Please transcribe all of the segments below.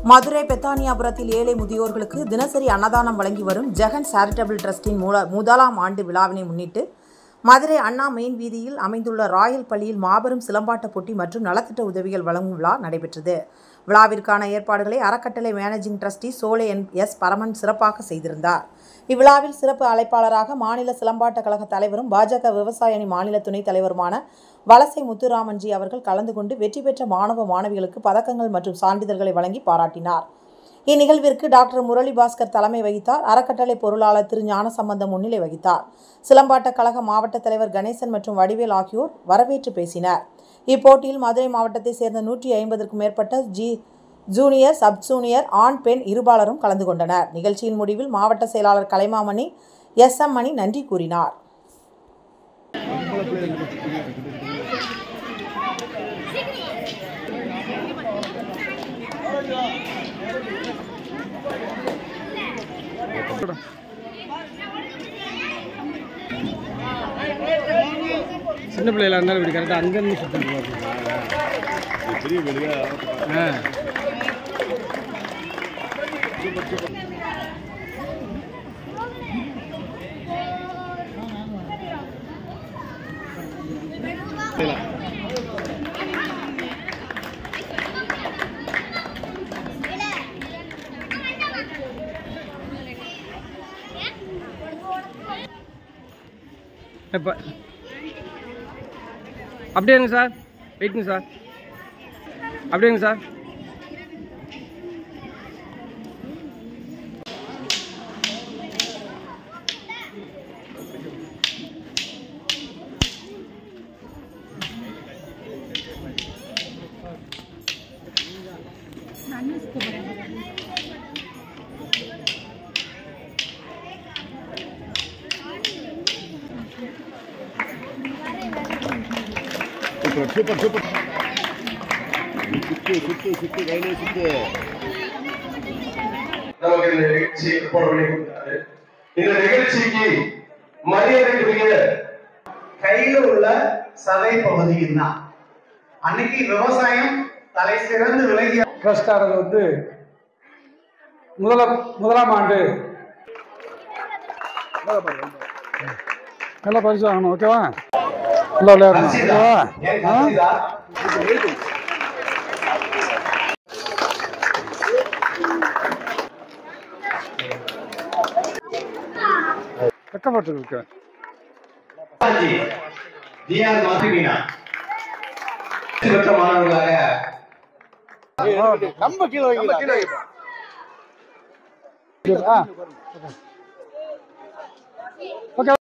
மதுரை பெத்தானியாபுரத்தில் ஏழை முதியோர்களுக்கு தினசரி அன்னதானம் வழங்கி வரும் ஜெகன் சேரிட்டபிள் டிரஸ்டின் முதலாம் ஆண்டு விழாவினை முன்னிட்டு மதுரை அண்ணா மெயின் வீதியில் அமைந்துள்ள ராயல் பள்ளியில் மாபெரும் சிலம்பாட்ட போட்டி மற்றும் நலத்திட்ட உதவிகள் வழங்கும் விழா நடைபெற்றது. விழாவிற்கான ஏற்பாடுகளை அறக்கட்டளை managing trustee Solai S Paraman சிறப்பாக செய்திருந்தார். இவ்விழாவில் சிறப்பு அழைப்பாளராக மாநில சிலம்பாட்ட கழக தலைவரும் பாஜக விவசாய அணி மாநில துணைத் தலைவருமான வலசை முத்துராமன்ஜி அவர்கள் கலந்து கொண்டு வெற்றி பெற்ற மாணவ மாணவிகளுக்கு பதக்கங்கள் மற்றும் சான்றிதழ்களை வழங்கி பாராட்டினார். இந்நிகழ்விற்கு டாக்டர் முரளி பாஸ்கர் தலைமை வகித்தார். அறக்கட்டளை பொருளாளர் திரு ஞானசம்பந்தம் முன்னிலை வகித்தார். சிலம்பாட்ட கழக மாவட்ட தலைவர் கணேசன் மற்றும் வடிவேல் ஆகியோர் வரவேற்று பேசினர். இப்போட்டியில் மதுரை மாவட்டத்தைச் சேர்ந்த 150க்கும் மேற்பட்ட ஜூனியர், சப் ஜூனியர், ஆண், பெண் இருபாலரும் கலந்து கொண்டனர். நிகழ்ச்சியின் முடிவில் மாவட்ட செயலாளர் கலைமாமணி SM மணி நன்றி கூறினார். சின்ன பிள்ளைகளா இருந்தாலும் இப்படி கரெக்டாக அங்கேருந்து சுற்றி பெரிய வெளியா இப்போ அப்படியேங்க சார், வெயிட்டுங்க சார், அப்படியேங்க சார். சூப்பர் சூப்பர் சுத்து கையிலே சுத்து. நமக்கு இந்த நிகழ்ச்சி ஏற்பாடு பண்ணி கொடுத்தாரு. இந்த நிகழ்ச்சிக்கு மரியாதைக்குரிய கையில உள்ள சதை பகுதியில் தான் அன்னைக்கு விவசாயம் தலை சிறந்து விளங்கிய ட்ரஸ்டானது வந்து முதலாம் ஆண்டு நல்லா பரிசு வாங்கணும். ஓகேவா? நல்லா விளையாடணும். ஓகேவா? வெக்கப்பட்டு இருக்கேன். மாணவர்களாக நம்ம கீழே வைக்கலாம். ஓகே.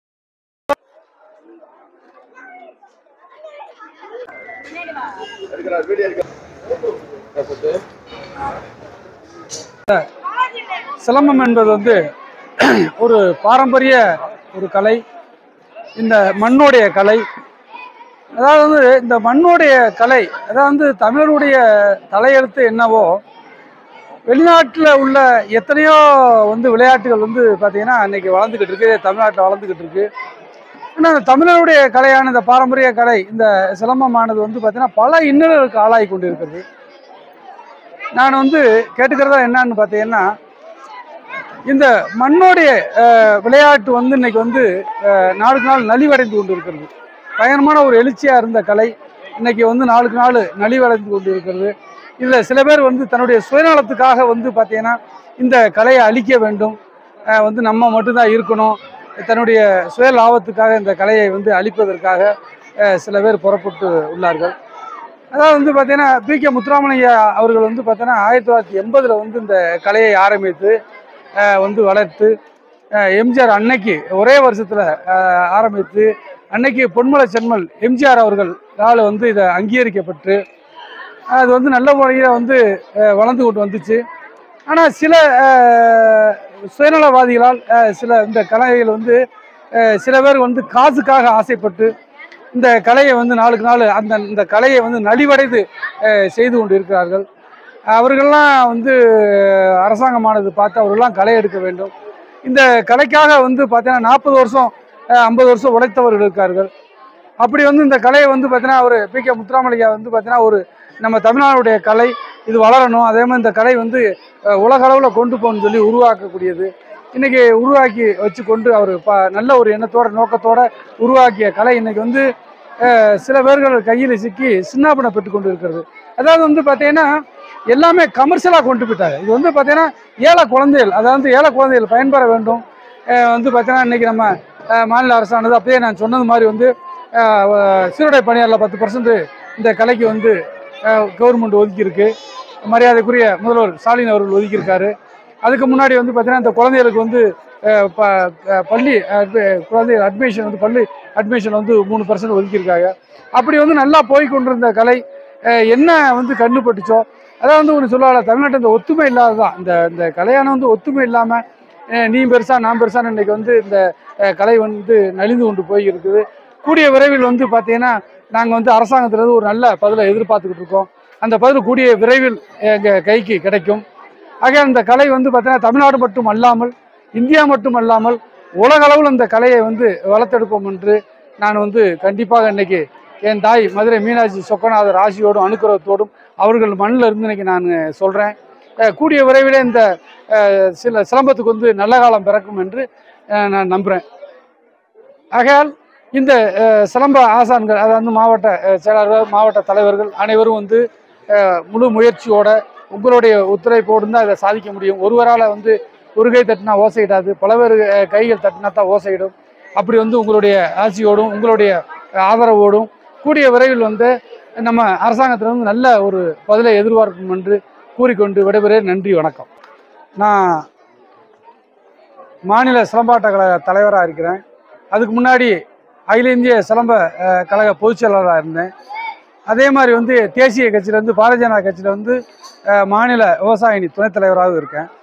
சிலம்பம் என்பது வந்து ஒரு பாரம்பரிய ஒரு கலை. இந்த மண்ணுடைய கலை, அதாவது வந்து இந்த மண்ணுடைய கலை, அதாவது தமிழருடைய தலையெழுத்து என்னவோ வெளிநாட்டில் உள்ள எத்தனையோ வந்து விளையாட்டுகள் வந்து பார்த்திங்கன்னா இன்றைக்கி வளர்ந்துக்கிட்டு இருக்கு, தமிழ்நாட்டில் வளர்ந்துக்கிட்டு இருக்கு. ஆனால் அந்த தமிழருடைய கலையான இந்த பாரம்பரிய கலை, இந்த சிலம்பமானது வந்து பார்த்திங்கன்னா பல இன்னல்களுக்கு ஆளாகி கொண்டு இருக்கிறது. நான் வந்து கேட்டுக்கிறதா என்னன்னு பார்த்தீங்கன்னா, இந்த மண்ணுடைய விளையாட்டு வந்து இன்றைக்கி வந்து நாளுக்கு நாள் நலிவடைந்து கொண்டு இருக்கிறது. பயங்கரமான ஒரு எழுச்சியாக இருந்த கலை இன்றைக்கி வந்து நாளுக்கு நாள் நலிவடைந்து கொண்டு இருக்கிறது. இதில் சில பேர் வந்து தன்னுடைய சுயநலத்துக்காக வந்து பார்த்திங்கன்னா இந்த கலையை அழிக்க வேண்டும், வந்து நம்ம மட்டும்தான் இருக்கணும், தன்னுடைய சுய லாபத்துக்காக இந்த கலையை வந்து அழிப்பதற்காக சில பேர் புறப்பட்டு உள்ளார்கள். அதாவது வந்து பார்த்திங்கன்னா PK முத்துராமலிங்க அவர்கள் வந்து பார்த்திங்கன்னா 1980 வந்து இந்த கலையை ஆரம்பித்து வந்து வளர்த்து எம்ஜிஆர் அன்னைக்கு ஒரே வருஷத்தில் ஆரம்பித்து அன்னைக்கு பொன்மலை செம்மல் எம்ஜிஆர் அவர்களால் வந்து இதை அங்கீகரிக்கப்பட்டு அது வந்து நல்ல முறையில் வந்து வளர்ந்து கொண்டு வந்துச்சு. ஆனால் சில சுயநலவாதிகளால் சில இந்த கலைகள் வந்து சில பேர் வந்து காசுக்காக ஆசைப்பட்டு இந்த கலையை வந்து நாளுக்கு நாள் இந்த கலையை வந்து நலிவடைந்து செய்து கொண்டு இருக்கிறார்கள். அவர்கள்லாம் வந்து அரசாங்கமானது பார்த்து அவர்கள்லாம் களை எடுக்க வேண்டும். இந்த கலைக்காக வந்து பார்த்தீங்கன்னா 40 வருஷம் 50 வருஷம் உழைத்தவர்கள் இருக்கார்கள். அப்படி வந்து இந்த கலையை வந்து பார்த்தீங்கன்னா ஒரு PK முத்துராமலிங்க வந்து பார்த்தீங்கன்னா ஒரு நம்ம தமிழ்நாடுடைய கலை இது வளரணும். அதே மாதிரி இந்த கலை வந்து உலக அளவில் கொண்டு போகணும்னு சொல்லி உருவாக்கக்கூடியது. இன்றைக்கி உருவாக்கி வச்சு கொண்டு அவர் நல்ல ஒரு எண்ணத்தோட நோக்கத்தோட உருவாக்கிய கலை இன்றைக்கி வந்து சில பேர்கள் கையில் சிக்கி சின்னாபனை பெற்று கொண்டு இருக்கிறது. அதாவது வந்து பார்த்தீங்கன்னா எல்லாமே கமர்ஷியலாக கொண்டு போயிட்டாங்க. இது வந்து பார்த்தீங்கன்னா ஏழை குழந்தைகள், அதாவது ஏழை குழந்தைகள் பயன்பெற வேண்டும். வந்து பார்த்தீங்கன்னா இன்றைக்கி நம்ம மாநில அரசானது அப்பயே நான் சொன்னது மாதிரி வந்து சீருடை பணியாளர் 10% இந்த கலைக்கு வந்து கவர்மெண்ட் ஒதுக்கியிருக்கு. மரியாதைக்குரிய முதல்வர் ஸ்டாலின் அவர்கள் ஒதுக்கியிருக்காரு. அதுக்கு முன்னாடி வந்து பார்த்தீங்கன்னா இந்த குழந்தைகளுக்கு வந்து பள்ளி குழந்தைகள் அட்மிஷன் வந்து பள்ளி அட்மிஷன் வந்து 3% ஒதுக்கியிருக்காங்க. அப்படி வந்து நல்லா போய் கொண்டிருந்த கலை என்ன வந்து கண்ணுப்பட்டுச்சோ அதான் வந்து ஒன்று சொல்லலாம். தமிழ்நாட்டில் இந்த ஒத்துமை இல்லாததான் இந்த கலையான வந்து ஒத்துமை இல்லாமல் நீ பெருசா நான் பெருசான்னு இன்றைக்கி வந்து இந்த கலை வந்து நலிந்து கொண்டு போய் இருக்குது. கூடிய விரைவில் வந்து பார்த்தீங்கன்னா நாங்கள் வந்து அரசாங்கத்திலேருந்து ஒரு நல்ல பதிலை எதிர்பார்த்துக்கிட்டு இருக்கோம். அந்த பதில் கூடிய விரைவில் எங்கள் கைக்கு கிடைக்கும். ஆக அந்த கலை வந்து பார்த்தீங்கன்னா தமிழ்நாடு மட்டும் அல்லாமல் இந்தியா மட்டும் அல்லாமல் உலக அளவில் இந்த கலையை வந்து வளர்த்தெடுப்போம் என்று நான் வந்து கண்டிப்பாக இன்றைக்கி என் தாய் மதுரை மீனாட்சி சொக்கநாதர் ஆசியோடும் அனுக்கிரகத்தோடும் அவர்கள் மண்ணில் இருந்து இன்றைக்கி நான் சொல்கிறேன். கூடிய விரைவில் இந்த சிலம்பத்துக்கு வந்து நல்ல காலம் பிறக்கும் என்று நான் நம்புகிறேன். ஆகையால் இந்த சிலம்ப ஆசான்கள் அதாவது மாவட்ட செயலாளர்கள் மாவட்ட தலைவர்கள் அனைவரும் வந்து முழு முயற்சியோட உங்களுடைய ஒத்துழைப்போடு தான் இதை சாதிக்க முடியும். ஒருவரால் வந்து ஒரு கை தட்டினா ஓசையிடாது, பல பேர் கைகள் தட்டினா தான் ஓசையிடும். அப்படி வந்து உங்களுடைய ஆட்சியோடும் உங்களுடைய ஆதரவோடும் கூடிய விரைவில் வந்து நம்ம அரசாங்கத்திலிருந்து நல்ல ஒரு பதிலை எதிர்பார்க்கும் என்று கூறிக்கொண்டு விடைபெறுகிறேன். நன்றி, வணக்கம். நான் மாநில சிலம்பாட்ட கழக தலைவராக இருக்கிறேன். அதுக்கு முன்னாடி அகில இந்திய சிலம்ப கழக பொதுச் செயலாளராக இருந்தேன். அதே மாதிரி வந்து தேசிய கட்சியிலேருந்து பாரதிய ஜனதா கட்சியில் வந்து மாநில விவசாய அணி துணைத் தலைவராகவும் இருக்கேன்.